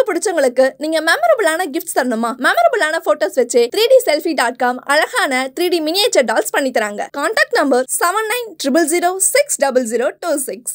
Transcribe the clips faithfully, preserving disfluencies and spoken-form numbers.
பிடிச்சவங்களுக்கு நீங்க மெமரபிளான கிஃப்ட்ஸ் தரணுமா? மெமரபிளான போட்டோஸ் வச்சு three D selfie dot com அழகான த்ரீ டி மினியேச்சர் டால்ஸ் பண்ணி தராங்க. Contact number seven nine triple zero six double zero two six.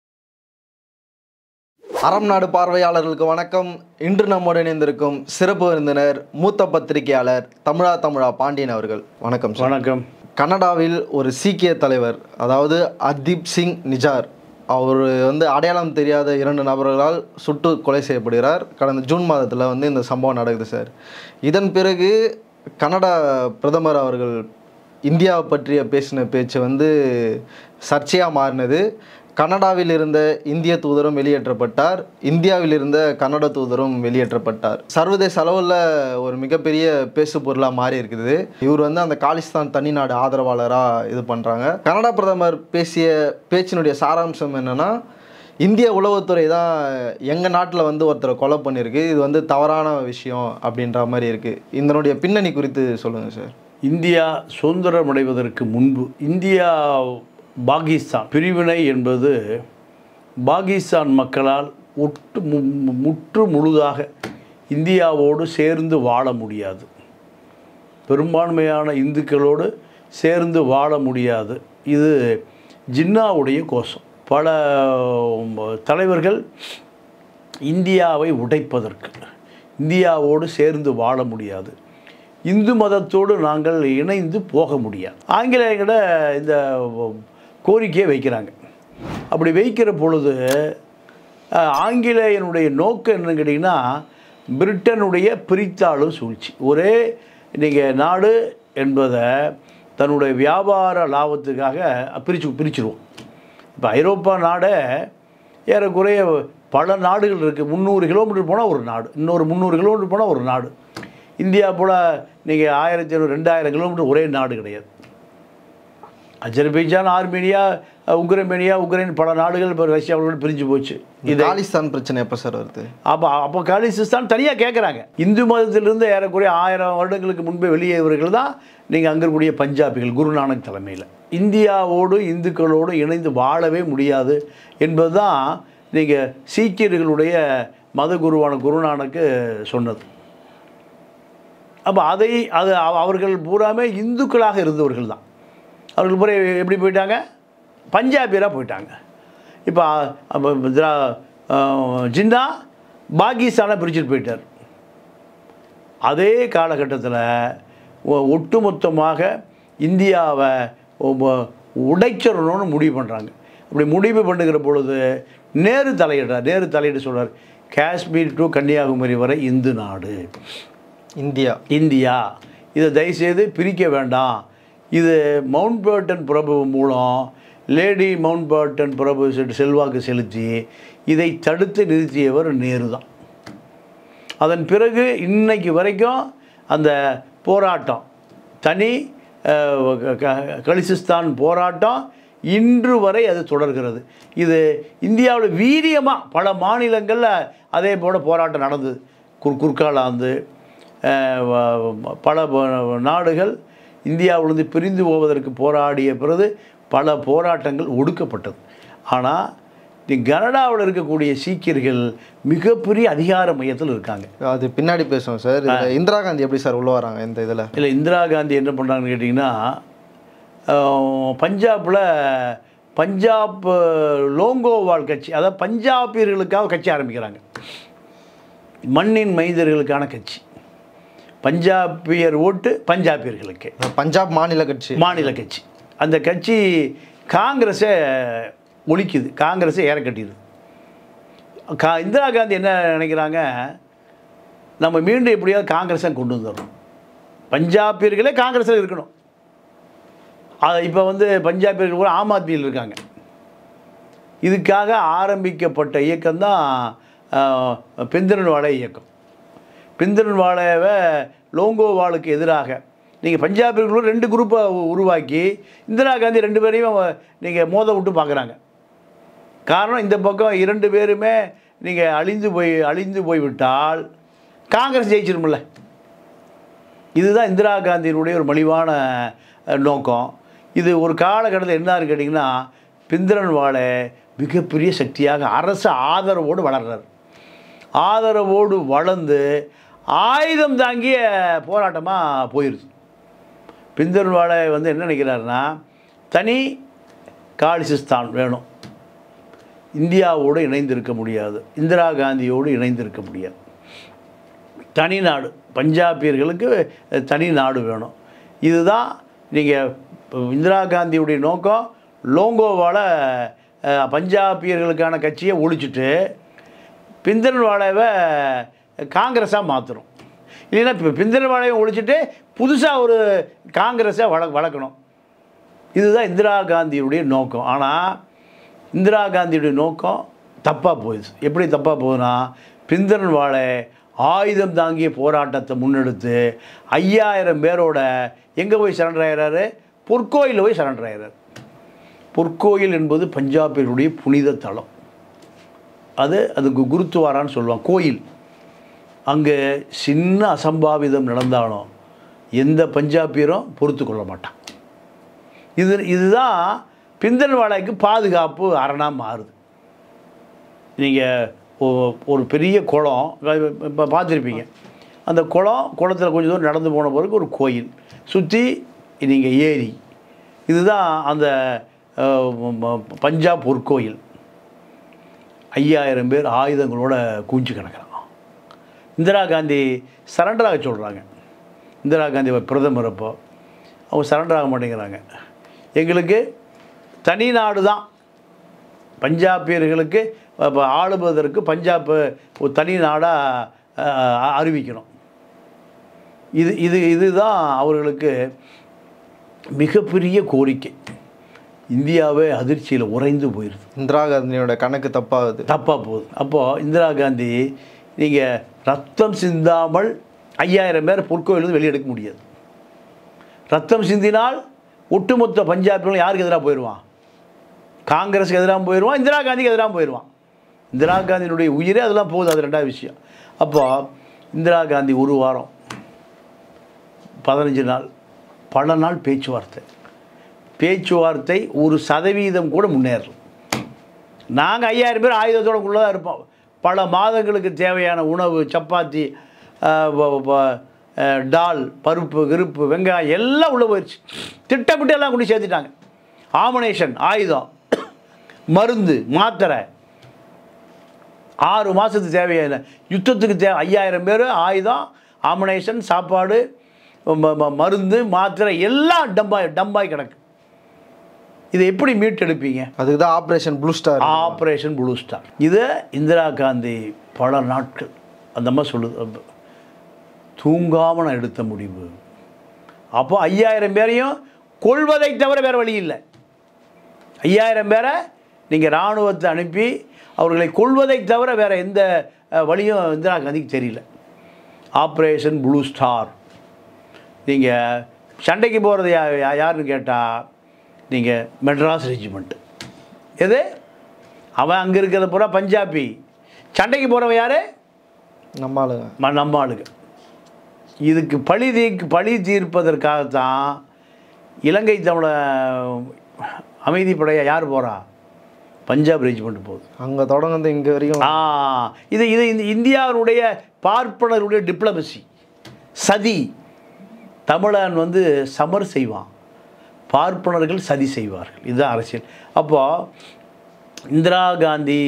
அறம் நாடு பார்வையாளர்களுக்கு வணக்கம். இன்று நம்முடன் இணைந்திருக்கும் சிறப்பு விருந்தினர் மூத்த பத்திரிகையாளர் தமிழா தமிழா பாண்டியன் அவர்கள். வணக்கம். வணக்கம். கனடாவில் ஒரு சீக்கிய தலைவர், அதாவது ஹர்தீப் சிங் நிஜார், அவர் வந்து அடையாளம் தெரியாத இரண்டு நபர்களால் சுட்டு கொலை செய்யப்படுகிறார். கடந்த ஜூன் மாதத்தில் வந்து இந்த சம்பவம் நடக்குது சார். இதன் பிறகு கனடா பிரதமர் அவர்கள் இந்தியாவை பற்றிய பேசின பேச்சு வந்து சர்ச்சையாக மாறினது. கனடாவில் இருந்த இந்திய தூதரும் வெளியேற்றப்பட்டார், இந்தியாவில் இருந்த கனட தூதரும் வெளியேற்றப்பட்டார். சர்வதேச அளவில் ஒரு மிகப்பெரிய பேசு பொருளாக மாறி இருக்குது. இவர் வந்து அந்த காலிஸ்தான் தனிநாடு ஆதரவாளராக இது பண்ணுறாங்க. கனடா பிரதமர் பேசிய பேச்சினுடைய சாராம்சம் என்னென்னா, இந்திய உளவுத்துறை தான் எங்கள் நாட்டில் வந்து ஒருத்தரை கொலை பண்ணியிருக்கு, இது வந்து தவறான விஷயம் அப்படின்ற மாதிரி இருக்குது. இதனுடைய பின்னணி குறித்து சொல்லுங்கள் சார். இந்தியா சுதந்திரம் அடைவதற்கு முன்பு இந்தியா பாகிஸ்தான் பிரிவினை என்பது பாகிஸ்தான் மக்களால் ஒட்டு முற்று முழுதாக இந்தியாவோடு சேர்ந்து வாழ முடியாது, பெரும்பான்மையான இந்துக்களோடு சேர்ந்து வாழ முடியாது. இது ஜின்னாவுடைய கோஷம். பல தலைவர்கள் இந்தியாவை உடைப்பதற்கு, இந்தியாவோடு சேர்ந்து வாழ முடியாது, இந்து மதத்தோடு நாங்கள் இணைந்து போக முடியாது, ஆங்கிலேயர்கிட்ட இந்த கோரிக்கையை வைக்கிறாங்க. அப்படி வைக்கிற பொழுது ஆங்கிலேயனுடைய நோக்கம் என்னன்னு கேட்டிங்கன்னா, பிரிட்டனுடைய பிரித்தாளும் சூழ்ச்சி. ஒரே நீங்கள் நாடு என்பதை தன்னுடைய வியாபார லாபத்துக்காக பிரித்து பிரிச்சுருவோம். இப்போ ஐரோப்பா நாடை ஏறக்குறைய பல நாடுகள் இருக்குது. முந்நூறு கிலோமீட்டர் போனால் ஒரு நாடு, இன்னொரு முந்நூறு கிலோமீட்டர் போனால் ஒரு நாடு. இந்தியா போல் நீங்கள் ஆயிரத்தி ஐநூறு ரெண்டாயிரம் கிலோமீட்டர் ஒரே நாடு கிடையாது. அஜர்பைஜான், ஆர்மேனியா, உக்ரைமேனியா, உக்ரைன் பல நாடுகள் இப்போ ரஷ்யாவோட பிரிஞ்சு போச்சு. இது காலிஸ்தான் பிரச்சனை எப்போ சார் வருது? அப்போ அப்போ காலிஸ்தான் தனியாக கேட்குறாங்க. இந்து மதத்திலிருந்து ஏறக்குறைய ஆயிரம் வருடங்களுக்கு முன்பே வெளியேறவர்கள் தான் நீங்கள் அங்கே இருக்கக்கூடிய பஞ்சாபிகள், குருநானக் தலைமையில். இந்தியாவோடு இந்துக்களோடு இணைந்து வாழவே முடியாது என்பது தான் நீங்கள் சீக்கியர்களுடைய மத குருவான குருநானக்கு சொன்னது. அப்போ அதை அது அவர்கள் பூராமே இந்துக்களாக இருந்தவர்கள் தான். அவர்கள் பூரா எப்படி போயிட்டாங்க? பஞ்சாபியராக போயிட்டாங்க. இப்போ ஜின்னா பாகிஸ்தானை பிரிச்சுட்டு போயிட்டார். அதே காலகட்டத்தில் ஒட்டுமொத்தமாக இந்தியாவை உடைச்சிடணும்னு முடிவு பண்ணுறாங்க. அப்படி முடிவு பண்ணுகிற பொழுது நேரு தலையிடுறார். நேரு தலையிட்டு சொல்கிறார், காஷ்மீர் டு கன்னியாகுமரி வரை இந்து நாடு, இந்தியா இந்தியா இதை தயவுசெய்து பிரிக்க வேண்டாம். இது மவுண்ட் பேட்டன் பிரபு மூலம் லேடி மவுண்ட் பேட்டன் பிரபு செல்வாக்கு செலுத்தி இதை தடுத்து நிறுத்தியவர் நேரு தான். அதன் பிறகு இன்னைக்கு வரைக்கும் அந்த போராட்டம், தனி கலிசிஸ்தான் போராட்டம் இன்று வரை அது தொடர்கிறது. இது இந்தியாவில் வீரியமாக பல மாநிலங்களில் அதே போல் போராட்டம் நடந்தது. குர் குர்காலாந்து பல நாடுகள் இந்தியாவிலிருந்து பிரிந்து போவதற்கு போராடிய பிறகு பல போராட்டங்கள் ஒடுக்கப்பட்டது. ஆனால் கனடாவில் இருக்கக்கூடிய சீக்கியர்கள் மிகப்பெரிய அதிகார மையத்தில் இருக்காங்க. அது பின்னாடி பேசுவோம் சார். இந்திரா காந்தி எப்படி சார் உள்ள வராங்க இந்த இதில்? இல்லை, இந்திரா காந்தி என்ன பண்ணுறாங்கன்னு கேட்டிங்கன்னா, பஞ்சாபில் பஞ்சாப் லோங்கோவால் கட்சி, அதாவது பஞ்சாபியர்களுக்காக கட்சி ஆரம்பிக்கிறாங்க. மண்ணின் மைந்தர்களுக்கான கட்சி, பஞ்சாபியர் ஓட்டு பஞ்சாபியர்களுக்கு, பஞ்சாப் மாநில கட்சி மாநில கட்சி. அந்த கட்சி காங்கிரஸை ஒழிக்குது, காங்கிரஸை ஏற கட்டிடுது. கா இந்திரா காந்தி என்ன நினைக்கிறாங்க, நம்ம மீண்டும் எப்படியாவது காங்கிரஸை கொண்டு வந்துடணும், பஞ்சாபியர்களே காங்கிரஸில் இருக்கணும். அது இப்போ வந்து பஞ்சாபியர்கள் கூட ஆம் ஆத்மியில் இருக்காங்க. இதுக்காக ஆரம்பிக்கப்பட்ட இயக்கம்தான் பிந்திரன்வாலே இயக்கம். பிந்திரன்வாலேவை லோங்கோவாலுக்கு எதிராக நீங்கள் பஞ்சாபியர்களும் ரெண்டு குரூப்பை உருவாக்கி இந்திரா காந்தி ரெண்டு பேரையும் நீங்கள் மோத விட்டு பார்க்குறாங்க. காரணம், இந்த பக்கம் இரண்டு பேருமே நீங்கள் அழிந்து போய் அழிந்து போய்விட்டால் காங்கிரஸ் ஜெயிச்சிருமில்ல. இதுதான் இந்திரா காந்தியினுடைய ஒரு மலிவான நோக்கம். இது ஒரு காலகட்டத்தில் என்னான்னு கேட்டிங்கன்னா, பிந்திரன்வாலே மிகப்பெரிய சக்தியாக அரசு ஆதரவோடு வளர்றார். ஆதரவோடு வளர்ந்து ஆயுதம் தாங்கிய போராட்டமாக போயிடுது. பிந்தன்வாலை வந்து என்ன நினைக்கிறாருன்னா, தனி காலிஸ்தான் வேணும், இந்தியாவோடு இணைந்திருக்க முடியாது, இந்திரா காந்தியோடு இணைந்திருக்க முடியாது, தனி நாடு, பஞ்சாபியர்களுக்கு தனி நாடு வேணும். இதுதான் நீங்கள் இந்திரா காந்தியுடைய நோக்கம். லோங்கோவால் பஞ்சாபியர்களுக்கான கட்சியை ஒழிச்சிட்டு பிந்தன்வாலாவை காங்கிரஸாக மாற்றுறோம். இல்லைன்னா இப்போ பிந்தன்வாலாவை ஒழிச்சிட்டு புதுசாக ஒரு காங்கிரஸை வள வளர்க்கணும். இதுதான் இந்திரா காந்தியுடைய நோக்கம். ஆனால் இந்திரா காந்தியுடைய நோக்கம் தப்பாக போயிடுச்சு. எப்படி தப்பாக போகுதுன்னா, பிந்தன்வாலை ஆயுதம் தாங்கிய போராட்டத்தை முன்னெடுத்து ஐயாயிரம் பேரோட எங்கே போய் சரண்டர் ஆகிறாரு? பொற்கோயிலில் போய் சரண்டர் ஆகிறார். பொற்கோயில் என்பது பஞ்சாபியருடைய புனித தலம். அது அது குருத்துவாரான்னு சொல்லுவாங்க, கோயில். அங்கே சின்ன அசம்பாவிதம் நடந்தாலும் எந்த பஞ்சாபியரும் பொறுத்து கொள்ள மாட்டான். இது இதுதான் பிந்தன்வாலைக்கு பாதுகாப்பு அரணாக மாறுது. நீங்கள் ஒரு பெரிய குளம் இப்போ பார்த்துருப்பீங்க, அந்த குளம் குளத்தில் கொஞ்சம் தூரம் நடந்து போன பிறகு ஒரு கோயில், சுற்றி நீங்கள் ஏரி. இதுதான் அந்த பஞ்சாப் பொற்கோயில். ஐயாயிரம் பேர் ஆயுதங்களோட கூஞ்சி கிடக்கிறான். இந்திரா காந்தி சரண்டராக சொல்கிறாங்க. இந்திரா காந்தி பிரதமர் அப்போ அவங்க சரண்டர் ஆக மாட்டேங்கிறாங்க. எங்களுக்கு தனி நாடு தான், பஞ்சாபியர்களுக்கு இப்போ ஆளுவதற்கு பஞ்சாப் ஒரு தனி நாடாக அறிவிக்கணும். இது இது இதுதான் அவர்களுக்கு மிகப்பெரிய கோரிக்கை. இந்தியாவே அதிர்ச்சியில் உறைந்து போயிடுது. இந்திரா காந்தியோட கணக்கு தப்பாகுது, தப்பாக போகுது. அப்போது இந்திரா காந்தி நீங்கள் ரத்தம் சிந்தாமல் ஐயாயிரம் பேர் பொற்கோயிலிருந்து வெளியெடுக்க முடியாது. ரத்தம் சிந்தினால் ஒட்டுமொத்த பஞ்சாபிகளும் யாருக்கு எதிராக போயிடுவான்? காங்கிரஸுக்கு எதிராக போயிடுவான், இந்திரா காந்திக்கு எதிராக போயிடுவான். இந்திரா காந்தியினுடைய உயிரே அதெல்லாம் போகுது. அது ரெண்டாவது விஷயம். அப்போ இந்திரா காந்தி ஒரு வாரம் பதினஞ்சு நாள் பல நாள் பேச்சுவார்த்தை பேச்சுவார்த்தை ஒரு சதவீதம் கூட முன்னேறும். நாங்கள் ஐயாயிரம் பேர் ஆயுதத்தோடு உள்ளே தான் இருப்போம். பல மாதங்களுக்கு தேவையான உணவு, சப்பாத்தி, டால், பருப்பு, கிருப்பு, வெங்காயம் எல்லாம் உள்ளே போயிடுச்சு. திட்டமிட்டு எல்லாம் கொண்டு சேர்த்துட்டாங்க. ஆமுனேஷன், ஆயுதம், மருந்து, மாத்திரை, ஆறு மாதத்துக்கு தேவையான யுத்தத்துக்கு தேவை ஐயாயிரம் பேர், ஆயுதம், ஆமுனேஷன், சாப்பாடு, மருந்து, மாத்திரை எல்லாம் டம்பாய் டம்பாய் கிடக்கு. இதை எப்படி மீட்டெடுப்பீங்க? அதுக்கு தான் operation blue star. Operation blue star. இதை இந்திரா காந்தி பல நாட்கள் அந்த மாதிரி சொல்லுது, தூங்காமல் நான் எடுத்த முடிவு. அப்போ ஐயாயிரம் பேரையும் கொள்வதை தவிர வேறு வழி இல்லை. ஐயாயிரம் பேரை நீங்கள் இராணுவத்தை அனுப்பி அவர்களை கொள்வதை தவிர வேறு எந்த வழியும் இந்திரா காந்திக்கு தெரியல. Operation blue star. நீங்கள் சண்டைக்கு போகிறது யா யாருன்னு கேட்டால் நீங்கள் மெட்ராஸ் ரெஜிமெண்ட்டு. எது? அவன் அங்கே இருக்கிறத பூரா பஞ்சாபி. சண்டைக்கு போகிறவன் யார்? நம்ம ஆளுங்க. நம்ம ஆளுங்க. இதுக்கு பழி தீ பழி தீர்ப்பதற்காகத்தான் இலங்கை தமிழ அமைதிப்படையை யார் போகிறா? பஞ்சாப் ரெஜிமெண்ட் போகுது. அங்கே தொடங்குது இங்கே வரைக்கும். ஆ இது இது இந்த இந்தியாவுடைய பார்ப்பனருடைய டிப்ளமசி சதி. தமிழன் வந்து சமர் செய்வான், பார்ப்பனர்கள் சதி செய்வார்கள். இதுதான் அரசியல். அப்போது இந்திரா காந்தி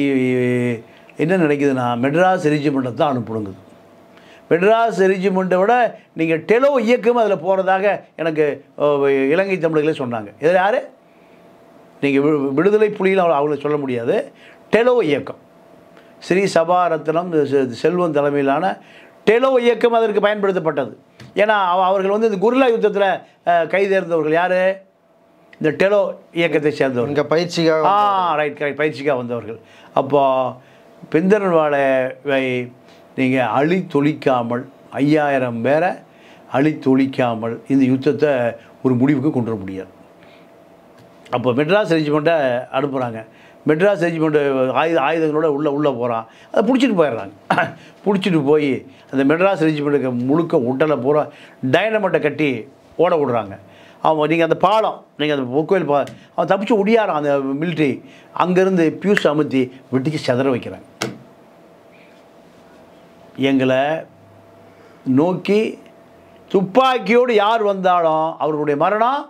என்ன நினைக்குதுன்னா, மெட்ராஸ் ரெஜிமெண்ட்டை தான் அனுப்புணுங்குது. மெட்ராஸ் ரெஜிமெண்ட்டை விட நீங்கள் டெலோ இயக்கம் அதில் போகிறதாக எனக்கு இலங்கை தமிழர்களே சொன்னாங்க. இதில் யார்? நீங்கள் விடுதலை புலியில் அவளை அவங்கள சொல்ல முடியாது. டெலோ இயக்கம், ஸ்ரீ சபா ரத்னம் செல்வம் தலைமையிலான டெலோ இயக்கம் அதற்கு பயன்படுத்தப்பட்டது. ஏன்னா அவர்கள் வந்து இந்த குரில்லா யுத்தத்தில் கைதேர்ந்தவர்கள் யார்? இந்த டெலோ இயக்கத்தை சேர்ந்தவர்கள். இங்கே பயிற்சிக்காக. ஆ ரைட் கரெக்ட் பயிற்சிக்காக வந்தவர்கள். அப்போது பிந்தன்வாலை நீங்கள் அழித்தொழிக்காமல், ஐயாயிரம் பேரை அழித்தொழிக்காமல் இந்த யுத்தத்தை ஒரு முடிவுக்கு கொண்டு வர முடியாது. அப்போ மெட்ராஸ் ரெஜிமெண்ட்டை அனுப்புகிறாங்க. மெட்ராஸ் ரெஜிமெண்ட்டு ஆயுத ஆயுதங்களோட உள்ளே உள்ளே போகிறான். அதை பிடிச்சிட்டு போயிடுறாங்க. பிடிச்சிட்டு போய் அந்த மெட்ராஸ் ரெஜிமெண்ட்டுக்கு முழுக்க உடலை பூரா டைனமெட்டை கட்டி ஓட விடுறாங்க. அவன் நீங்கள் அந்த பாலம், நீங்கள் அந்த பொற்கோயில் பா அவன் தப்பிச்சு ஒடியாரான். அந்த மிலிட்ரி அங்கேருந்து பியூஸ் அமுத்தி வெட்டிக்கு செதற வைக்கிறாங்க. எங்களை நோக்கி துப்பாக்கியோடு யார் வந்தாலும் அவர்களுடைய மரணம்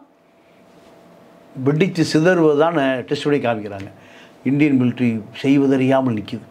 வெடித்து சிதறுவதுதான் டெஸ்ட் பண்ணி காமிக்கிறாங்க. இந்தியன் மிலிட்ரி செய்வதறியாமல் நிற்கிது.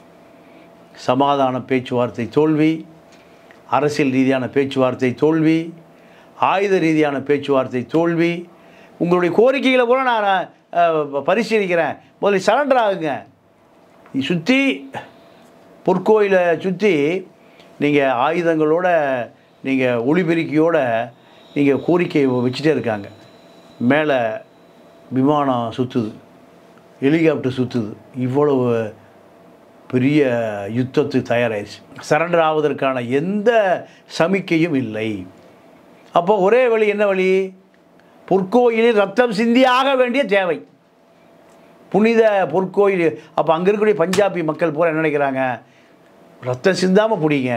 சமாதான பேச்சுவார்த்தை தோல்வி, அரசியல் ரீதியான பேச்சுவார்த்தை தோல்வி, ஆயுத ரீதியான பேச்சுவார்த்தை தோல்வி. உங்களுடைய கோரிக்கைகளை கூட நான் பரிசீலிக்கிறேன், முதல்ல சரண்டர் ஆகுங்க. சுற்றி பொற்கோயிலை சுற்றி நீங்கள் ஆயுதங்களோட நீங்கள் ஒளிபெருக்கியோட நீங்கள் கோரிக்கை வச்சுட்டே இருக்காங்க. மேலே விமானம் சுற்றுது, ஹெலிகாப்டர் சுற்றுது. இவ்வளவு பெரிய யுத்தத்துக்கு தயாராகிடுச்சு. சரண்டர் ஆவதற்கான எந்த சமிக்கையும் இல்லை. அப்போ ஒரே வழி, என்ன வழி? பொற்கோயிலில் ரத்தம் சிந்தியாக வேண்டிய தேவை, புனித பொற்கோயில். அப்போ அங்கே இருக்கக்கூடிய பஞ்சாபி மக்கள் பூரா என்ன நினைக்கிறாங்க? ரத்தம் சிந்தாமல் பிடிங்க.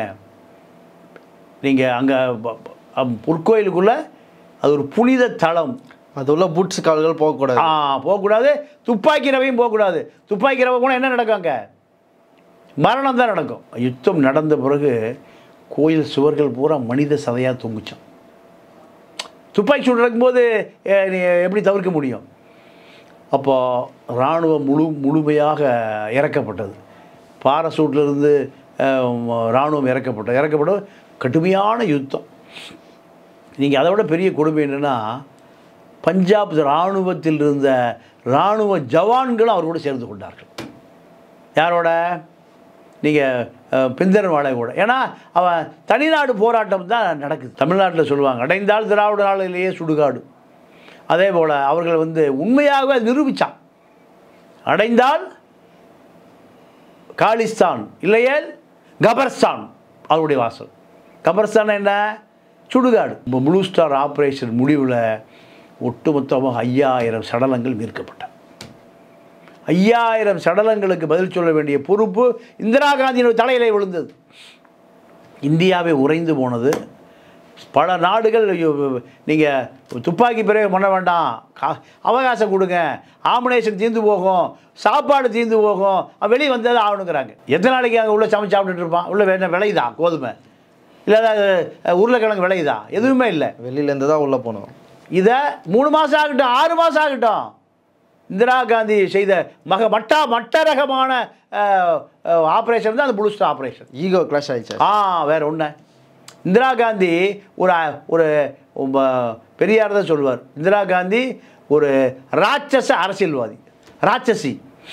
நீங்கள் அங்கே பொற்கோயிலுக்குள்ளே அது ஒரு புனித தளம், அது உள்ள பூட்ஸ் கால்கள் போகக்கூடாது. ஆ போகக்கூடாது. துப்பாக்கி ரவையும் போகக்கூடாது. துப்பாக்கி ரவை போனால் என்ன நடக்கும்? அங்கே மரணம் தான் நடக்கும். யுத்தம் நடந்த பிறகு கோயில் சுவர்கள் பூரா மனித சதையாக தொங்குச்சான். துப்பாக்கி சூடு நடக்கும்போது எப்படி தவிர்க்க முடியும்? அப்போது இராணுவம் முழு முழுமையாக இறக்கப்பட்டது. பாரசூட்லேருந்து இராணுவம் இறக்கப்பட்டது. இறக்கப்பட்ட கடுமையான யுத்தம். நீங்கள் அதை விட பெரிய கொடுமை என்னென்னா, பஞ்சாப் இராணுவத்தில் இருந்த இராணுவ ஜவான்களும் அவரோடு சேர்ந்து கொண்டார்கள். யாரோட? நீங்கள் பிந்தரன் வாழை கூட. ஏன்னா அவன் தனிநாடு போராட்டம் தான் நடக்குது. தமிழ்நாட்டில் சொல்லுவாங்க, அடைந்தால் திராவிட நாளிலேயே சுடுகாடு. அதே போல் அவர்கள் வந்து உண்மையாகவே நிரூபித்தான். அடைந்தால் காலிஸ்தான், இல்லையேல் கபர்ஸ்தான் அவருடைய வாசல். கபர்ஸ்தான் என்ன? சுடுகாடு. இப்போ ப்ளூ ஸ்டார் ஆப்ரேஷன் முடிவில் ஒட்டுமொத்தமாக ஐயாயிரம் சடலங்கள் மீட்கப்பட்டன. ஐயாயிரம் சடலங்களுக்கு பதில் சொல்ல வேண்டிய பொறுப்பு இந்திரா காந்தியினுடைய தலையிலே விழுந்தது. இந்தியாவை உறைந்து போனது. பல நாடுகள் நீங்கள் துப்பாக்கி பிரயோகம் பண்ண வேண்டாம், அவகாசம் கொடுங்க, ஆமினேஷன் தீர்ந்து போகும், சாப்பாடு தீர்ந்து போகும், வெளியே வந்தது ஆகணுங்கிறாங்க. எத்தனை நாளைக்கு அங்கே உள்ள சமைச்சு சாப்பிட்டுட்டு இருப்பான்? உள்ள வேணா விளையுதா கோதுமை? இல்லை உருளைக்கிழங்கு விளையுதா? எதுவுமே இல்லை. வெளியிலேருந்து தான் உள்ளே போனோம். இதை மூணு மாதம் ஆகட்டும், ஆறு மாதம் ஆகட்டும், இந்திரா காந்தி செய்த மக மட்டா மட்ட ரகமான ஆப்ரேஷன் தான் அந்த blue star operation. Ego clash ஆயிடுச்சு. ஆ வேறு ஒன்று. இந்திரா காந்தி ஒரு ஒரு பெரியார் தான் சொல்லுவார், இந்திரா காந்தி ஒரு ராட்சச அரசியல்வாதி, ராட்சசி.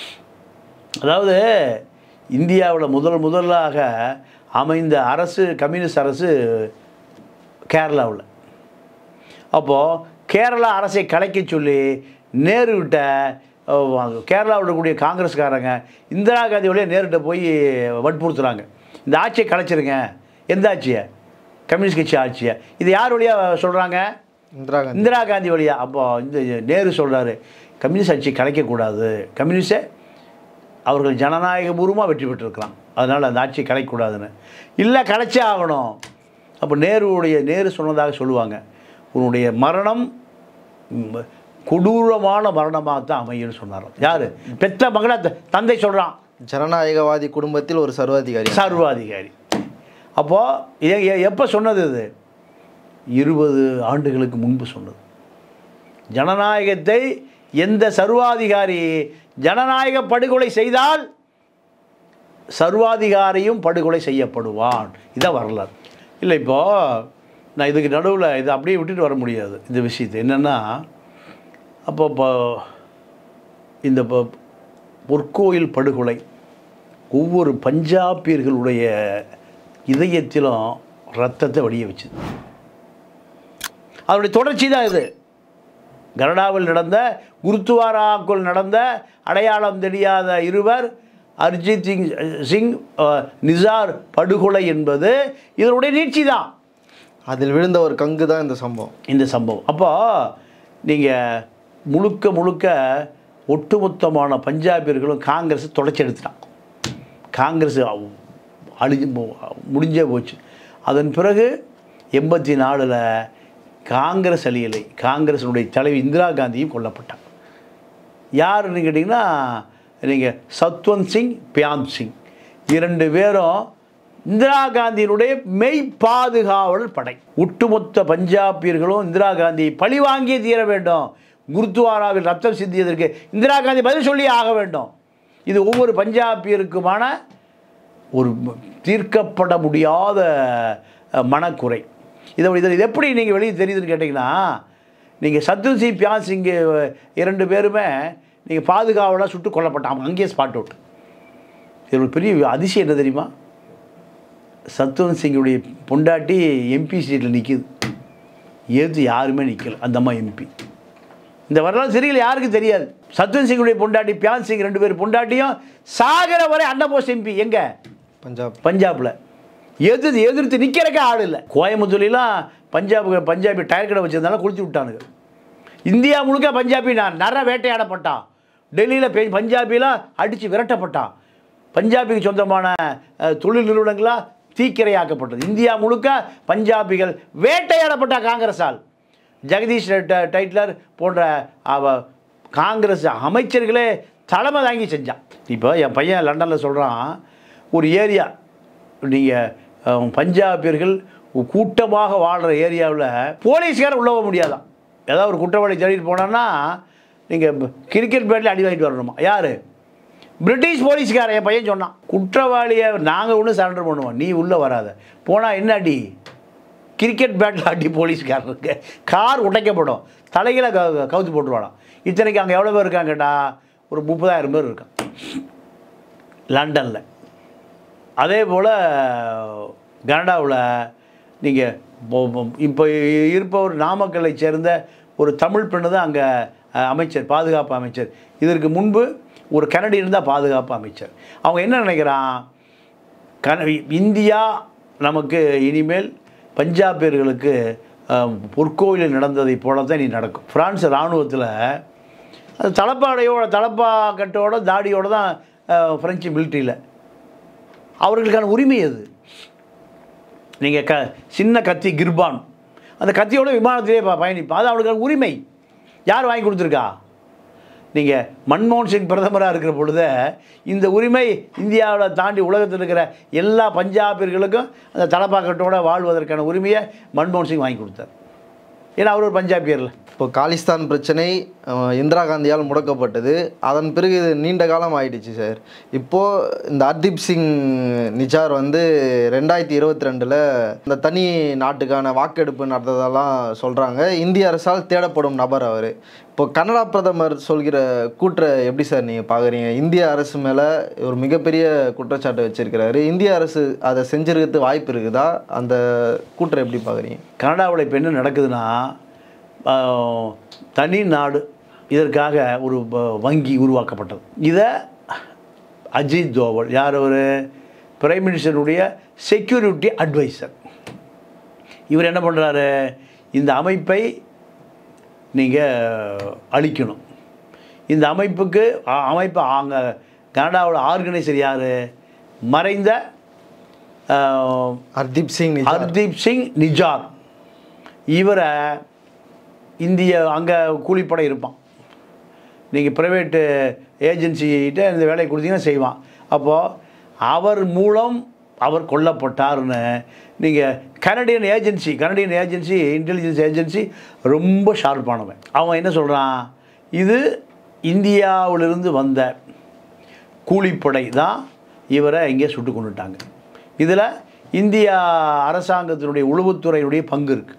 அதாவது இந்தியாவில் முதல் முதலாக அமைந்த அரசு கம்யூனிஸ்ட் அரசு கேரளாவில். அப்போது கேரளா அரசை கலைக்க சொல்லி நேருகிட்ட கேரளாவில் இருக்கக்கூடிய காங்கிரஸ்காரங்க இந்திரா காந்தி வழியாக நேருகிட்ட போய் வற்புறுத்துறாங்க, இந்த ஆட்சியை கலைச்சிருங்க. எந்த ஆட்சியை? கம்யூனிஸ்ட் கட்சி ஆட்சியை. இது யார் வழியாக சொல்கிறாங்க? இந்திரா காந்தி இந்திரா காந்தி வழியாக. அப்போ இந்த நேரு சொல்கிறாரு, கம்யூனிஸ்ட் ஆட்சி கலைக்கக்கூடாது, கம்யூனிஸ்டை அவர்கள் ஜனநாயகபூர்வமாக வெற்றி பெற்றிருக்கலாம், அதனால் அந்த ஆட்சியை கலைக்கக்கூடாதுன்னு. இல்லை, கலைச்சே ஆகணும். அப்போ நேருடைய நேரு சொன்னதாக சொல்லுவாங்க, உன்னுடைய மரணம் கொடூரமான மரணமாக தான் அமையும்னு சொன்னார். யார்? பெற்ற மகனை தந்தை சொல்கிறான். ஜனநாயகவாதி குடும்பத்தில் ஒரு சர்வாதிகாரி. சர்வாதிகாரி. அப்போது இதை எப்போ சொன்னது? இது இருபது ஆண்டுகளுக்கு முன்பு சொன்னது. ஜனநாயகத்தை எந்த சர்வாதிகாரி ஜனநாயக படுகொலை செய்தால் சர்வாதிகாரியும் படுகொலை செய்யப்படுவான். இதான் வரலாறு. இல்லை, இப்போது நான் இதுக்கு நடுவில் இதை அப்படியே விட்டுட்டு வர முடியாது. இந்த விஷயத்தை என்னென்னா, அப்போ இப்போ இந்த பொற்கோயில் படுகொலை ஒவ்வொரு பஞ்சாபியர்களுடைய இதயத்திலும் ரத்தத்தை வடிய வச்சுது. அதனுடைய தொடர்ச்சி தான் இது. கனடாவில் நடந்த குருத்துவாராக்குள் நடந்த அடையாளம் தெரியாத இருவர் அர்ஜித் சிங் சிங் நிசார் படுகொலை என்பது இதனுடைய நீட்சி தான். அதில் விழுந்த ஒரு கங்கு தான் இந்த சம்பவம். இந்த சம்பவம் அப்போ நீங்கள் முழுக்க முழுக்க ஒட்டுமொத்தமான பஞ்சாபியர்களும் காங்கிரஸ் தொடச்சி எடுத்துட்டான். காங்கிரஸ் அழிஞ்சு முடிஞ்சே போச்சு. அதன் பிறகு எண்பத்தி நாலில் காங்கிரஸ் அழியலை, காங்கிரஸினுடைய தலைவி இந்திரா காந்தியும் கொல்லப்பட்டார். யாருன்னு கேட்டிங்கன்னா, நீங்கள் சத்வந்த் சிங், பியாம் சிங் இரண்டு பேரும் இந்திரா காந்தியினுடைய மெய் பாதுகாவலர் படை. ஒட்டுமொத்த பஞ்சாபியர்களும் இந்திரா காந்தியை பழிவாங்கியே தீர வேண்டும். குருத்வாராவில் ரத்தம் சிந்தியதற்கு இந்திரா காந்தி பதில் சொல்லி ஆக வேண்டும். இது ஒவ்வொரு பஞ்சாபியருக்குமான ஒரு தீர்க்கப்பட முடியாத மனக்குறை. இதை இதில் இது எப்படி நீங்கள் வெளியே தெரியுதுன்னு கேட்டிங்கன்னா, நீங்கள் சத்ரு சிங் பியான் சிங் இரண்டு பேருமே நீங்கள் பாதுகாவலாக சுட்டு கொல்லப்பட்டாங்க அங்கேயே ஸ்பாட் அவுட். இது ஒரு பெரிய அதிசயம் என்ன தெரியுமா? சத்ரு சிங்குடைய பொண்டாட்டி எம்பி சீட்டில் நிற்கிது, ஏற்று யாருமே நிற்கல. அந்த அம்மா எம்பி. இந்த வரலாறு சரியில் யாருக்கு தெரியாது. சத்ரு சிங்குடைய பொண்டாட்டி பியான் சிங் ரெண்டு பேர் பொண்டாட்டியும் சாகர வரை அண்ணா போஸ்ட் எம்பி எங்கே? பஞ்சாப். பஞ்சாபில் எதிர்த்து எதிர்த்து நிற்கிறக்கே ஆள் இல்லை. கோயம்புத்தூர்லாம் பஞ்சாபு பஞ்சாபி டயர் கடை வச்சுருந்தாலும் குளிச்சு விட்டானுங்க. இந்தியா முழுக்க பஞ்சாபி நான் நர வேட்டையாடப்பட்டான். டெல்லியில் பஞ்சாபிலாம் அடித்து விரட்டப்பட்டான். பஞ்சாபிக்கு சொந்தமான தொழில் நிறுவனங்களாக தீக்கிரையாக்கப்பட்டது. இந்தியா முழுக்க பஞ்சாபிகள் வேட்டையாடப்பட்டா காங்கிரஸால். ஜெகதீஷ் டைட்லர் போன்ற காங்கிரஸ் அமைச்சர்களே தலைமை தாங்கி செஞ்சான். இப்போ என் பையன் லண்டனில் சொல்கிறான், ஒரு ஏரியா நீங்கள் பஞ்சாபியர்கள் கூட்டமாக வாழ்கிற ஏரியாவில் போலீஸ்காரர் உள்ள போக முடியாதான். ஏதாவது ஒரு குற்றவாளி தேடிட்டு போனோன்னா நீங்கள் கிரிக்கெட் பேட்டில் அடி வாங்கிட்டு வரணுமா? யார்? பிரிட்டிஷ் போலீஸ்காரன். என் பையன் சொன்னான், குற்றவாளியை நாங்கள் ஒன்று சரண்டர் பண்ணுவோம், நீ உள்ளே வராத. போனால் என்ன அடி? கிரிக்கெட் பேட்டில் அடி போலீஸ்காரருக்கு. கார் உடைக்கப்படும், தலைகளை க கவுத்து போட்டுருவானா. இத்தனைக்கு அங்கே எவ்வளோ பேர் இருக்காங்க கேட்டால் ஒரு முப்பதாயிரம் பேர் இருக்கான் லண்டனில். அதே போல் கனடாவில் நீங்கள் இப்போ இருப்பவர் நாமக்கல்லை சேர்ந்த ஒரு தமிழ் பெண்ணு தான் அங்கே அமைச்சர், பாதுகாப்பு அமைச்சர். இதற்கு முன்பு ஒரு கனடியன் தான் பாதுகாப்பு அமைச்சர். அவங்க என்ன நினைக்கிறான், கன இந்தியா நமக்கு இனிமேல் பஞ்சாபியர்களுக்கு பொற்கோயிலில் நடந்ததை போல தான் நீ நடக்கும். பிரான்ஸ் இராணுவத்தில் அது தலப்பாடையோட தலப்பா கட்டோட தாடியோடு தான் ஃப்ரெஞ்சு மிலிட்ரியில் அவர்களுக்கான உரிமை அது. நீங்கள் க சின்ன கத்தி கிர்பான், அந்த கத்தியோட விமானத்திலே பயணிப்பா, அது அவளுக்கான உரிமை. யார் வாங்கி கொடுத்துருக்கா? நீங்கள் மன்மோகன் சிங் பிரதமராக இருக்கிற பொழுது இந்த உரிமை இந்தியாவில் தாண்டி உலகத்தில் இருக்கிற எல்லா பஞ்சாபியர்களுக்கும் அந்த தலப்பாக்கட்டோடு வாழ்வதற்கான உரிமையை மன்மோகன் சிங் வாங்கி கொடுத்தார். ஏன்னா அவர் ஒரு பஞ்சாபியரில். இப்போ காலிஸ்தான் பிரச்சனை இந்திரா காந்தியால் முடக்கப்பட்டது. அதன் பிறகு இது நீண்ட காலம் ஆயிடுச்சு சார். இப்போது இந்த ஹர்தீப் சிங் நிஜார் வந்து ரெண்டாயிரத்தி இருபத்தி ரெண்டில் இந்த தனி நாட்டுக்கான வாக்கெடுப்பு நடந்ததெல்லாம் சொல்கிறாங்க. இந்திய அரசால் தேடப்படும் நபர் அவர். இப்போ கனடா பிரதமர் சொல்கிற கூற்றை எப்படி சார் நீங்கள் பார்க்குறீங்க? இந்திய அரசு மேலே ஒரு மிகப்பெரிய குற்றச்சாட்டு வச்சுருக்கிறாரு. இந்திய அரசு அதை செஞ்சுருக்கிறது வாய்ப்பு இருக்குதா? அந்த கூற்றை எப்படி பார்க்குறீங்க? கனடாவில் இப்போ என்ன நடக்குதுன்னா, தனி நாடு இதற்காக ஒரு வங்கி உருவாக்கப்பட்டது. இதை அஜித் தோவல், யார் ஒரு பிரைம் மினிஸ்டருடைய செக்யூரிட்டி அட்வைசர், இவர் என்ன பண்ணுறாரு, இந்த அமைப்பை நீங்கள் அழிக்கணும். இந்த அமைப்புக்கு அமைப்பு அங்கே கனடாவோட ஆர்கனைசர் யார்? மறைந்த ஹர்தீப் சிங் ஹர்தீப் சிங் நிஜார். இவரை இந்திய அங்கே கூலிப்படை இருப்பான். நீங்கள் ப்ரைவேட்டு ஏஜென்சிகிட்ட இந்த வேலையை கொடுத்தீங்கன்னா செய்வான். அப்போது அவர் மூலம் அவர் கொல்லப்பட்டார்னு நீங்கள் Canadian agency Canadian agency intelligence agency ரொம்ப ஷார்ப்பானவன். அவன் என்ன சொல்கிறான், இது இந்தியாவிலிருந்து வந்த கூலிப்படை தான் இவரை இங்கே சுட்டு கொண்டுட்டாங்க. இதில் இந்தியா அரசாங்கத்தினுடைய உளவுத்துறையினுடைய பங்கு இருக்குது.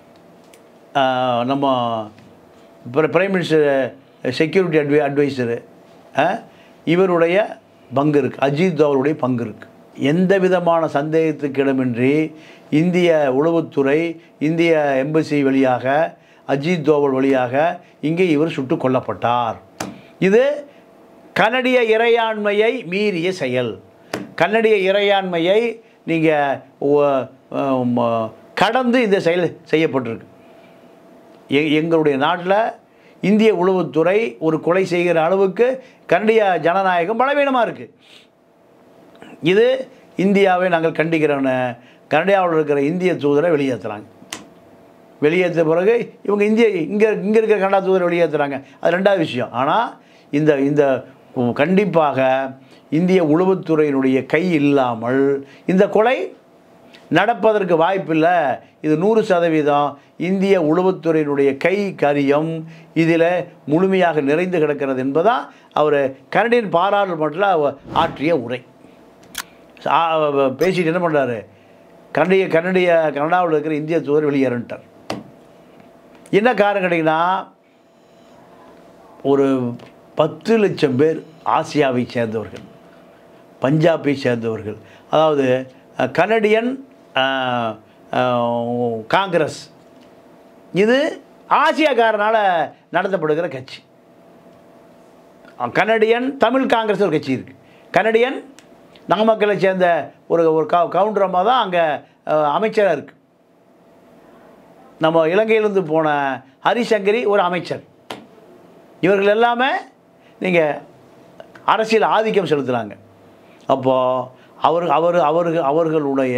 நம்ம பிரைம் மினிஸ்டர் செக்யூரிட்டி அட்வை அட்வைசரு இவருடைய பங்கு இருக்குது, அஜித் தோவலுடைய பங்கு இருக்குது. எந்த விதமான சந்தேகத்துக்கு இடமின்றி இந்திய உளவுத்துறை, இந்திய எம்பசி வழியாக, அஜித் தோவல் வழியாக இங்கே இவர் சுட்டு கொல்லப்பட்டார். இது கனடிய இறையாண்மையை மீறிய செயல். கனடிய இறையாண்மையை நீங்கள் கடந்து இந்த செயல் செய்யப்பட்டிருக்கு. எ எங்களுடைய நாட்டில் இந்திய உளவுத்துறை ஒரு கொலை செய்கிற அளவுக்கு கனடிய ஜனநாயகம் பலவீனமாக இருக்குது. இது இந்தியாவை நாங்கள் கண்டிக்கிறோன்னு கனடாவில் இருக்கிற இந்திய தூதரை வெளியேற்றுறாங்க. வெளியேற்ற பிறகு இவங்க இந்திய இங்கே இங்கே இருக்கிற கனடா தூதரை வெளியேற்றுறாங்க. அது ரெண்டாவது விஷயம். ஆனால் இந்த இந்த கண்டிப்பாக இந்திய உளவுத்துறையினுடைய கை இல்லாமல் இந்த கொலை நடப்பதற்கு வாய்ப்பில்லை. இது நூறு சதவீதம் இந்திய உளவுத்துறையினுடைய கை கரியம் இதில் முழுமையாக நிறைந்து கிடக்கிறது என்பதான் அவர் கனடியன் பாராளுமன்றத்தில் ஆற்றிய உரை. பேசிட்டு என்ன பண்ணுறாரு, கனடிய கனடிய கனடாவில் இருக்கிற இந்திய தூதர் வெளியேறிட்டார். என்ன காரணம் கேட்டிங்கன்னா, ஒரு பத்து லட்சம் பேர் ஆசியாவை சேர்ந்தவர்கள், பஞ்சாபை சேர்ந்தவர்கள், அதாவது கனடியன் காங்கிரஸ், இது ஆசியாக்காரனால் நடத்தப்படுகிற கட்சி. கனடியன் தமிழ் காங்கிரஸ் ஒரு கட்சி இருக்குது. கனடியன் நாமக்கலை சேர்ந்த ஒரு ஒரு கவுண்டர் அம்மா தான் அங்கே அமைச்சராக இருக்குது. நம்ம இலங்கையிலேருந்து போன ஹரிசங்கரி ஒரு அமைச்சர். இவர்கள் எல்லாமே நீங்கள் அரசியல் ஆதிக்கம் செலுத்துகிறாங்க. அப்போது அவர் அவர் அவர்கள் அவர்களுடைய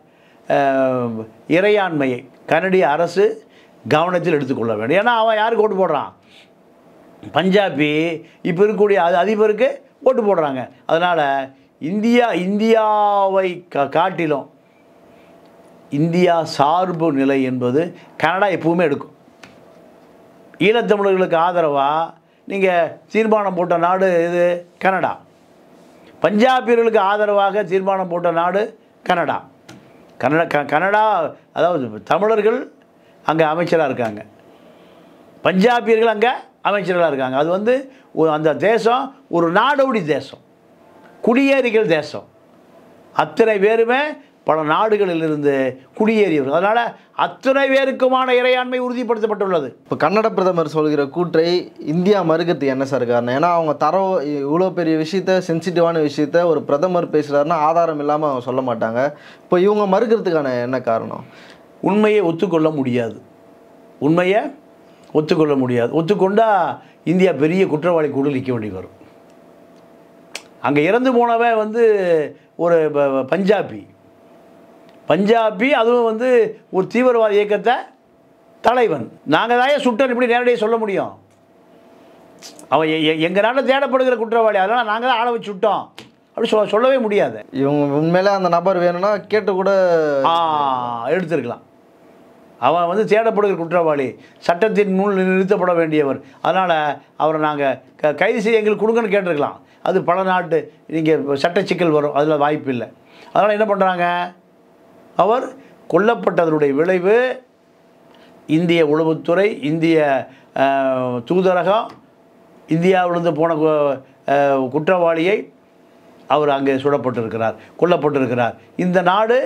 இறையாண்மையை கனடிய அரசு கவனத்தில் எடுத்துக்கொள்ள வேண்டும். ஏன்னா அவன் யாருக்கு ஓட்டு போடுறான், பஞ்சாபி இப்போ இருக்கக்கூடிய அது அதிபருக்கு ஓட்டு போடுறாங்க. அதனால் இந்தியா இந்தியாவை கா காட்டிலும் இந்தியா சார்பு நிலை என்பது கனடா எப்பவுமே எடுக்கும். ஈழத்தமிழர்களுக்கு ஆதரவாக நீங்கள் தீர்மானம் போட்ட நாடு இது கனடா. பஞ்சாபியர்களுக்கு ஆதரவாக தீர்மானம் போட்ட நாடு கனடா. கனடா க கனடா அதாவது தமிழர்கள் அங்கே அமைச்சராக இருக்காங்க, பஞ்சாபியர்கள் அங்கே அமைச்சர்களாக இருக்காங்க. அது வந்து அந்த தேசம் ஒரு நாடோடி தேசம், குடியேறிகள் தேசம். அத்தனை பேருமே பல நாடுகளிலிருந்து குடியேறியவர்கள். அதனால் அத்தனை பேருக்குமான இறையாண்மை உறுதிப்படுத்தப்பட்டுள்ளது. இப்போ கன்னட பிரதமர் சொல்கிற கூற்றை இந்தியா மறுக்கிறதுக்கு என்ன சார் காரணம்? ஏன்னா அவங்க தரவு இவ்வளோ பெரிய விஷயத்த, சென்சிட்டிவான விஷயத்த ஒரு பிரதமர் பேசுகிறாருன்னா ஆதாரம் இல்லாமல் அவங்க சொல்ல மாட்டாங்க. இப்போ இவங்க மறுக்கிறதுக்கான என்ன காரணம்? உண்மையை ஒத்துக்கொள்ள முடியாது. உண்மையை ஒத்துக்கொள்ள முடியாது. ஒத்துக்கொண்டால் இந்தியா பெரிய குற்றவாளி கூட நிற்க வேண்டி வரும். அங்கே இறந்து போனவன் வந்து ஒரு பஞ்சாபி பஞ்சாபி அதுவும் வந்து ஒரு தீவிரவாத இயக்கத்தை தலைவன். நாங்கள் தான் சுட்டன் இப்படி நேரடியாக சொல்ல முடியும். அவன் எங்கள் நாட்டில் தேடப்படுகிற குற்றவாளி, அதனால் நாங்கள் தான் ஆளை வச்சு விட்டோம் அப்படி சொல்ல சொல்லவே முடியாது. இவங்க உண்மையிலே அந்த நபர் வேணும்னா கேட்டு கூட எடுத்துருக்கலாம். அவன் வந்து தேடப்படுகிற குற்றவாளி, சட்டத்தின் முன் நிறுத்தப்பட வேண்டியவர். அதனால் அவரை நாங்கள் க கைது செய்ய எங்களுக்கு கொடுங்கன்னு கேட்டிருக்கலாம். அது பல நாட்டு நீங்கள் சட்ட சிக்கல் வரும், அதில் வாய்ப்பு இல்லை. அதனால் என்ன பண்ணுறாங்க, அவர் கொல்லப்பட்டதனுடைய விளைவு இந்திய உளவுத்துறை, இந்திய தூதரகம் இந்தியாவிலிருந்து போன குற்றவாளியை அவர் அங்கே சுடப்பட்டிருக்கிறார், கொல்லப்பட்டிருக்கிறார். இந்த நாடு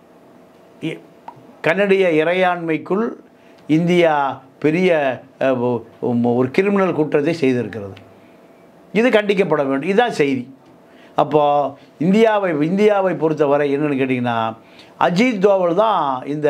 கனடிய இறையாண்மைக்குள் இந்தியா பெரிய ஒரு கிரிமினல் குற்றத்தை செய்திருக்கிறது. இது கண்டிக்கப்பட வேண்டும். இதுதான் செய்தி. அப்போது இந்தியாவை இந்தியாவை பொறுத்தவரை என்னென்னு கேட்டிங்கன்னா, அஜித் தோவல் தான் இந்த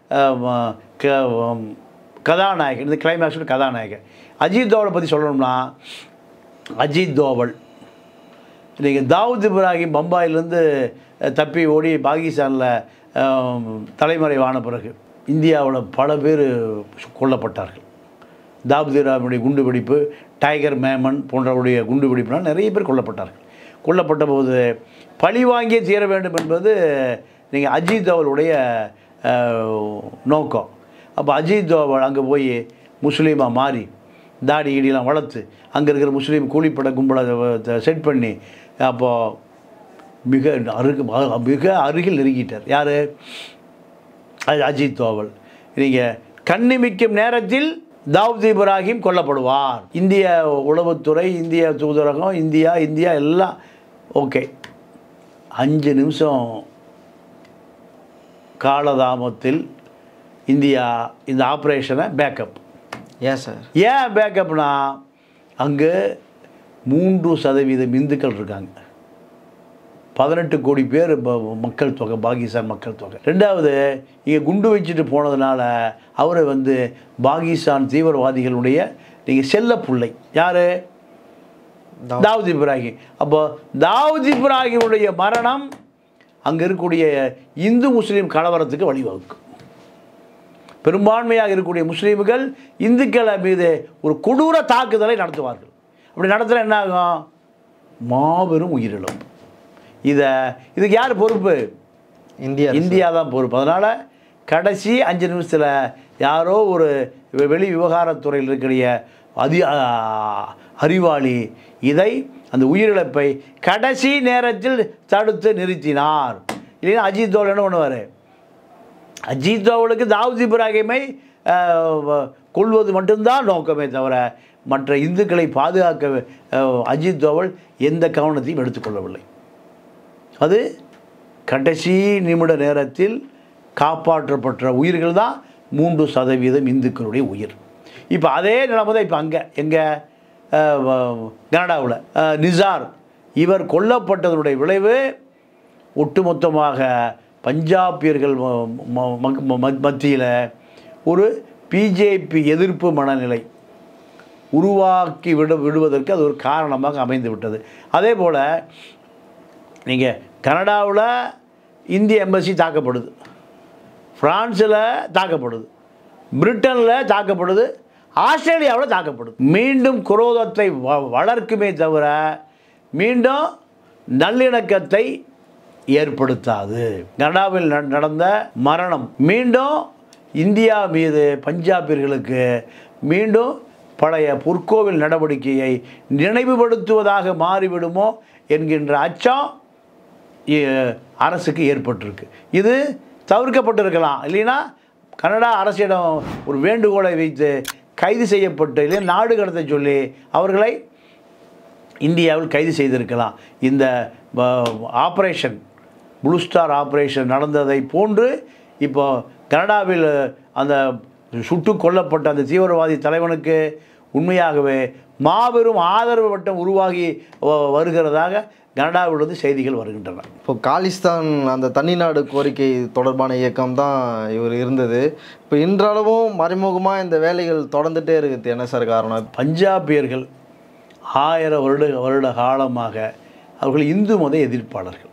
கதாநாயகன், இந்த கிளைமேக்ஸோட கதாநாயகன். அஜித் தோவலை பற்றி சொல்லணும்னா, அஜித் தோவல் இன்றைக்கி தாவூத் இப்ராஹிம் பம்பாயிலேருந்து தப்பி ஓடி பாகிஸ்தானில் தலைமறைவான பிறகு இந்தியாவில் பல பேர் கொல்லப்பட்டார்கள். தாவூத் இப்ராஹிமுடைய குண்டுவெடிப்பு, டைகர் மேமன் போன்றவருடைய குண்டுவெடிப்புனால் நிறைய பேர் கொல்லப்பட்டார்கள். கொல்லப்பட்ட போது பழி வாங்கியே தீர வேண்டும் என்பது நீங்கள் அஜித் தோவலுடைய நோக்கம். அப்போ அஜித் தோவல் அங்கே போய் முஸ்லீமாக மாறி தாடி இடியெல்லாம் வளர்த்து அங்கே இருக்கிற முஸ்லீம் கூலிப்பட கும்பலை செட் பண்ணி அப்போது மிக அருகு மிக அருகில் நெருங்கிட்டார். யார்? அஜித் தோவல். நீங்கள் கண்ணிமிக்கும் நேரத்தில் தாவூத் இப்ராஹிம் கொல்லப்படுவார். இந்திய உளவுத்துறை, இந்திய தூதரகம், இந்தியா இந்தியா எல்லாம் ஓகே. அஞ்சு நிமிஷம் காலதாமத்தில் இந்தியா இந்த ஆப்ரேஷனை பேக்கப். ஏன் சார்? ஏன் பேக்கப்னா, அங்கே மூன்று சதவீதம் இந்துக்கள் இருக்காங்க. பதினெட்டு கோடி பேர் மக்கள் தொகை, பாகிஸ்தான் மக்கள் தொகை. ரெண்டாவது, இங்கே குண்டு வச்சுட்டு போனதுனால அவரை வந்து பாகிஸ்தான் தீவிரவாதிகளுடைய நீங்கள் செல்ல பிள்ளை யார்? தாவூத் இப்ராஹிம். அப்போ தாவூத் இப்ராஹிமுடைய மரணம் அங்கே இருக்கக்கூடிய இந்து முஸ்லீம் கலவரத்துக்கு வழிவகுக்கும். பெரும்பான்மையாக இருக்கக்கூடிய முஸ்லீம்கள் இந்துக்களை மீது ஒரு கொடூர தாக்குதலை நடத்துவார்கள். அப்படி நடத்துகிற என்ன ஆகும்? மாபெரும் உயிரிழப்பு. இதை இதுக்கு யார் பொறுப்பு? இந்தியா இந்தியா தான் பொறுப்பு. அதனால் கடைசி அஞ்சு நிமிஷத்தில் யாரோ ஒரு வெளி விவகாரத்துறையில் இருக்கிற அதி அறிவாளி இதை அந்த உயிரிழப்பை கடைசி நேரத்தில் தடுத்து நிறுத்தினார். இல்லைன்னா அஜித் தோவல் என்ன பண்ணுவார்? அஜித் தோவலுக்கு தாவூத் இப்ராஹிமை கொள்வது மட்டும்தான் நோக்கமே தவிர மற்ற இந்துக்களை பாதுகாக்க அஜித் தோவல் எந்த கவனத்தையும் எடுத்துக்கொள்ளவில்லை. அது கடைசி நிமிட நேரத்தில் காப்பாற்றப்பட்ட உயிர்கள் தான் மூன்று சதவீதம் இந்துக்களுடைய உயிர். இப்போ அதே நிலைமை தான் இப்போ அங்கே எங்கள் கனடாவில் நிசார் இவர் கொல்லப்பட்டதனுடைய விளைவு ஒட்டுமொத்தமாக பஞ்சாபியர்கள் மத்தியில் ஒரு பிஜேபி எதிர்ப்பு மனநிலை உருவாக்கி விட விடுவதற்கு அது ஒரு காரணமாக அமைந்து விட்டது. அதே போல் நீங்கள் கனடாவில் இந்திய எம்பசி தாக்கப்படுது, ஃப்ரான்ஸில் தாக்கப்படுது, பிரிட்டனில் தாக்கப்படுது, ஆஸ்திரேலியாவில் தாக்கப்படுது. மீண்டும் குரோதத்தை வ வளர்க்குமே தவிர மீண்டும் நல்லிணக்கத்தை ஏற்படுத்தாது. கனடாவில் நடந்த மரணம் மீண்டும் இந்தியா மீது பஞ்சாபியர்களுக்கு மீண்டும் பழைய பொற்கோவில் நடவடிக்கையை நினைவுபடுத்துவதாக மாறிவிடுமோ என்கின்ற அச்சம் அரசுக்கு ஏற்பட்டிருக்கு. இது தவிர்க்கப்பட்டிருக்கலாம். இல்லைன்னா கனடா அரசிடம் ஒரு வேண்டுகோளை வைத்து கைது செய்யப்பட்டு இல்லை நாடு கடத்த சொல்லி அவர்களை இந்தியாவில் கைது செய்திருக்கலாம். இந்த ஆப்ரேஷன் ப்ளூ ஸ்டார் ஆப்ரேஷன் நடந்ததை போன்று இப்போ கனடாவில் அந்த சுட்டு கொல்லப்பட்ட அந்த தீவிரவாதி தலைவனுக்கு உண்மையாகவே மாபெரும் ஆதரவு வட்டம் உருவாகி வருகிறதாக கனடாவிலிருந்து செய்திகள் வருகின்றன. இப்போ காலிஸ்தான் அந்த தனிநாடு கோரிக்கை தொடர்பான இயக்கம் தான் இவர் இருந்தது. இப்போ இன்றளவும் மறைமுகமாக இந்த வேலைகள் தொடர்ந்துகிட்டே இருக்குது. என்ன சார் காரணம்? பஞ்சாபியர்கள் ஆயிரம் வருட வருட காலமாக அவர்கள் இந்து மத எதிர்ப்பாளர்கள்.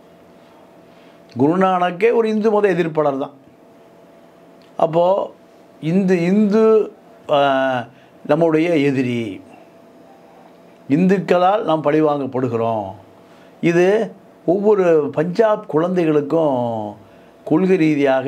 குருநானக்கே ஒரு இந்து மத எதிர்ப்பாளர் தான். அப்போது இந்த இந்து நம்முடைய எதிரி, இந்துக்களால் நாம் பழிவாங்கப்படுகிறோம். இது ஒவ்வொரு பஞ்சாப் குழந்தைகளுக்கும் கொள்கை ரீதியாக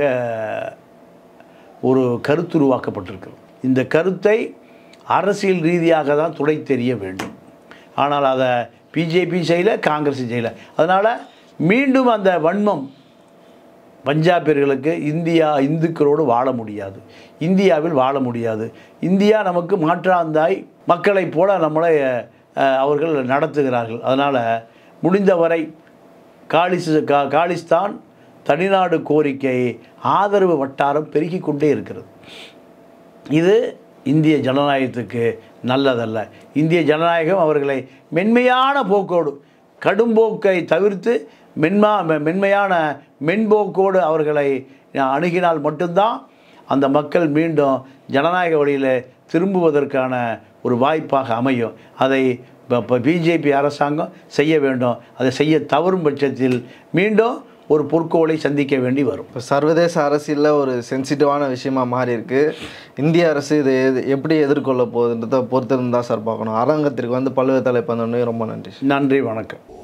ஒரு கருத்து உருவாக்கப்பட்டிருக்கு. இந்த கருத்தை அரசியல் ரீதியாக தான் துடை தெரிய வேண்டும். ஆனால் அதை பிஜேபி செய்யலை, காங்கிரஸ் செய்யலை. அதனால் மீண்டும் அந்த வன்மம் பஞ்சாபியர்களுக்கு இந்தியா இந்துக்களோடு வாழ முடியாது, இந்தியாவில் வாழ முடியாது. இந்தியா நமக்கு மாற்றாந்தாய் மக்களைப் போல நம்மளை அவர்கள் நடத்துகிறார்கள். அதனால் முடிந்தவரை காலிஸ் கா காலிஸ்தான் தனிநாடு கோரிக்கை ஆதரவு வட்டாரம் பெருகி கொண்டே இருக்கிறது. இது இந்திய ஜனநாயகத்துக்கு நல்லதல்ல. இந்திய ஜனநாயகம் அவர்களை மென்மையான போக்கோடு, கடும்போக்கை தவிர்த்து மென்மா மென்மையான மென்போக்கோடு அவர்களை அணுகினால் மட்டும்தான் அந்த மக்கள் மீண்டும் ஜனநாயக வழியில் திரும்புவதற்கான ஒரு வாய்ப்பாக அமையும். அதை இப்போ பிஜேபி அரசாங்கம் செய்ய வேண்டும். அதை செய்ய தவறும் பட்சத்தில் மீண்டும் ஒரு பொற்கோளை சந்திக்க வேண்டி வரும். இப்போ சர்வதேச அரசியலில் ஒரு சென்சிட்டிவான விஷயமா மாறி இருக்கு. இந்திய அரசு இதை எப்படி எதிர்கொள்ள போகுதுன்றதை பொறுத்திருந்து தான் சார் பார்க்கணும். அரங்கத்திற்கு வந்து பல்வேறு தலைப்பு வந்தோடனே ரொம்ப நன்றி. நன்றி, வணக்கம்.